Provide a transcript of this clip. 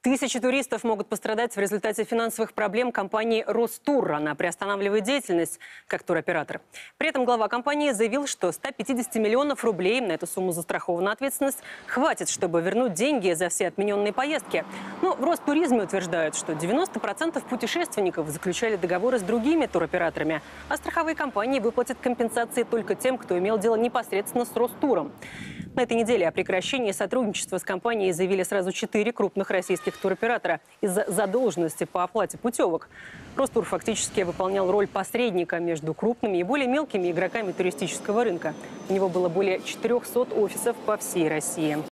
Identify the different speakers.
Speaker 1: Тысячи туристов могут пострадать в результате финансовых проблем компании «Ростур». Она приостанавливает деятельность как туроператор. При этом глава компании заявил, что 150 миллионов рублей, на эту сумму застрахована ответственность, хватит, чтобы вернуть деньги за все отмененные поездки. Но в Ростуризме утверждают, что 90% путешественников заключали договоры с другими туроператорами, а страховые компании выплатят компенсации только тем, кто имел дело непосредственно с Ростуром. На этой неделе о прекращении сотрудничества с компанией заявили сразу 4 крупных российских туроператора из-за задолженности по оплате путевок. Ростур фактически выполнял роль посредника между крупными и более мелкими игроками туристического рынка. У него было более 400 офисов по всей России.